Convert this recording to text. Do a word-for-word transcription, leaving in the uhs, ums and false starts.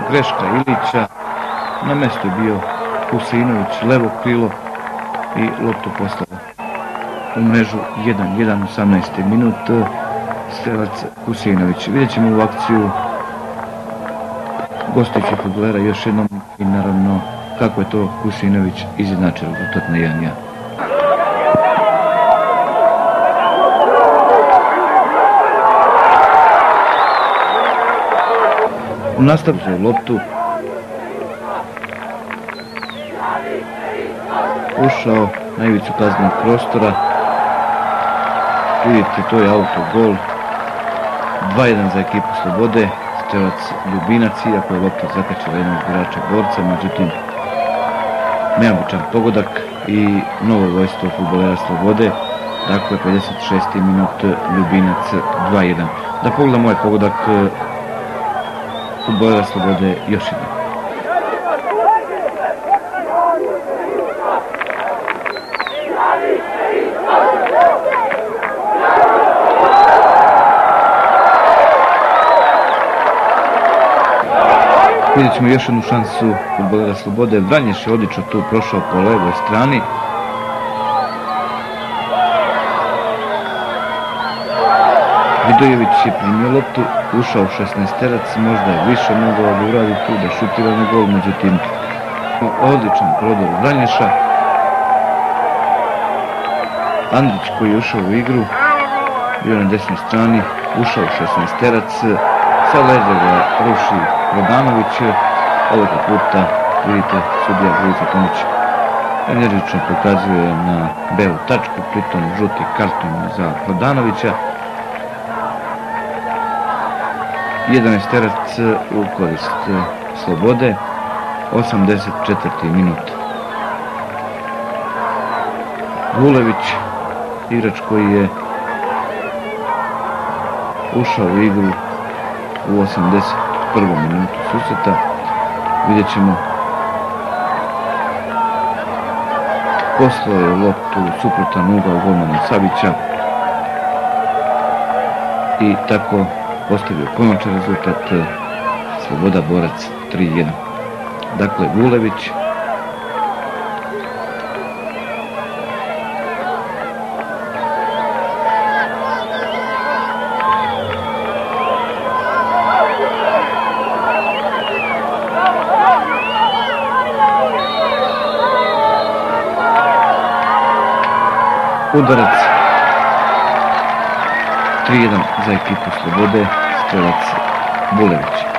greška Ilića. Na mjestu je bio Husinović, levo krilo i loptu poslao u mrežu jedan jedan, osamnaesti minut, strelac Husinović. Vidjet ćemo ovu akciju gostujućih fudbalera još jednom i naravno kako je to Husinović izjednačio rezultat na jedan jedan. U nastavku za loptu ušao na ivicu kaznenog prostora. Vidite, to je autogol. dva jedan za ekipu Slobode. Strelac Ljubinac, iako je lopta zakačila jednog igrača borca, međutim neobičan pogodak i novo vojstvo fudbalera Slobode. Dakle, pedeset šesti minut, Ljubinac dva jedan. Da pogledamo ovaj pogodak fudbalera Slobode još jednom. Vidjet ćemo još jednu šansu fudbalera Slobode. Vranješ je odlično tu prošao po levoj strani. Vidojević je primio loptu, ušao u šesnaesterac, možda je više mogao da uradi tu, da šutira na gol, međutim odličan prodor Vranješa. Andrić koji je ušao u igru, bio na desnoj strani, ušao u šesnaesterac, sa leđa ga ruši Rodanović. Ovoga puta, vidite, sudija Grujica Tomić energično pokazuje na belu tačku, pritom žuti karton za Rodanovića. jedanaesterac u korist Slobode, osamdeset četvrti minut. Vulević, igrač koji je ušao u igru u osamdeset prvom minutu susreta. Vidjet ćemo, poslao je loptu suprotan ugao golmana Savića i tako postavio konačan rezultat. Sloboda borac tri jedan. Dakle, Vulević, udarac tri jedan za ekipu Slobode, strelac Vulević.